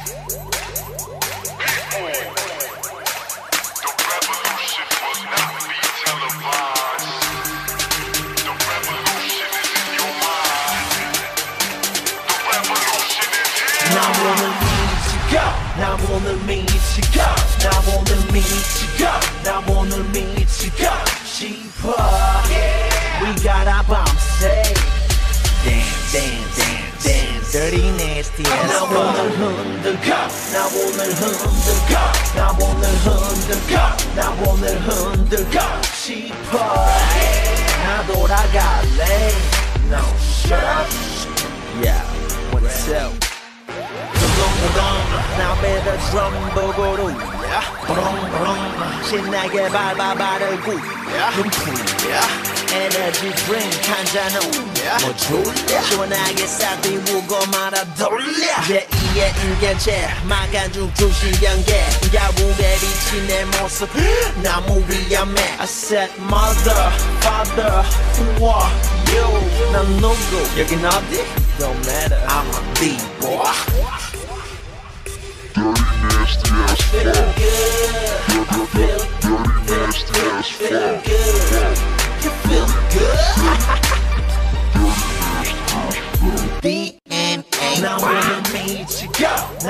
나 오늘 미치고 싶어. We gotta 밤새 dance dirty nasty as fuck. 나 오늘 흔들고 싶어. 나 돌아갈래. No shut up. Yeah, what's up? Now better drum 보고로 신나게 밟아발을 구야 에너지 드링크 한잔 뭐 졸려 시원하게 싹 비우고 말아 돌려 제2의 인간체 막아준 주시연계 야구에 비친 내 모습 너무 위험해 I said mother, father, who are you? 난 누구 여긴 어디? Don't matter I'm a B-boy Dirty nasty as fuck. Dirty nasty as fuck. You feel good. DNA. 나 오늘 미치고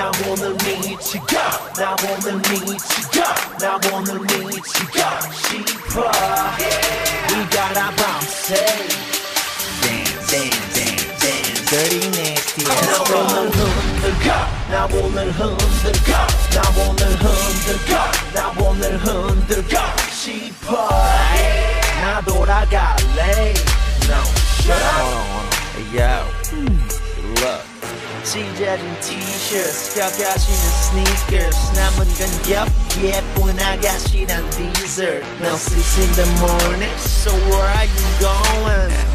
싶어. We gotta 밤새 dance dirty nasty as fuck. 나 오늘 흔들고 싶어. 나 돌아갈래. No shut up. Yo, look. 찢어진 t-shirts, 깎아지는 sneakers. 남은 건 예쁜 아가씨란 dessert. Now 6 in the morning, so where are you going?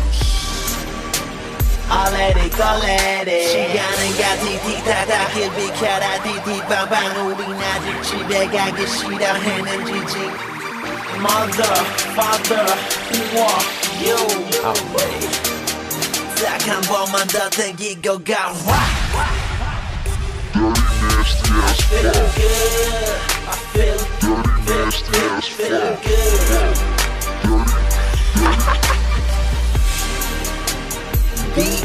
I'll let it go, let it. 시간은 가 티티타타 길 비켜라 티티빵빵 우린 아직 집에 가기 싫어했는지 Mother, father, who are you? 딱 한 번만 더 땡기고 가 Dirty nasty as fuck. I feel Dirty nasty as fuck. good. Dirty.